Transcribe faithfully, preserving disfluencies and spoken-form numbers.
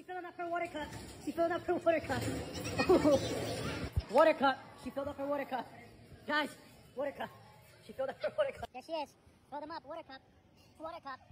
She's filling up her water cup. She filled up her water cup. Water cup. She filled up her water cup. Guys, water cup. She filled up her water cup. There she is. Fill them up. Water cup. Water cup.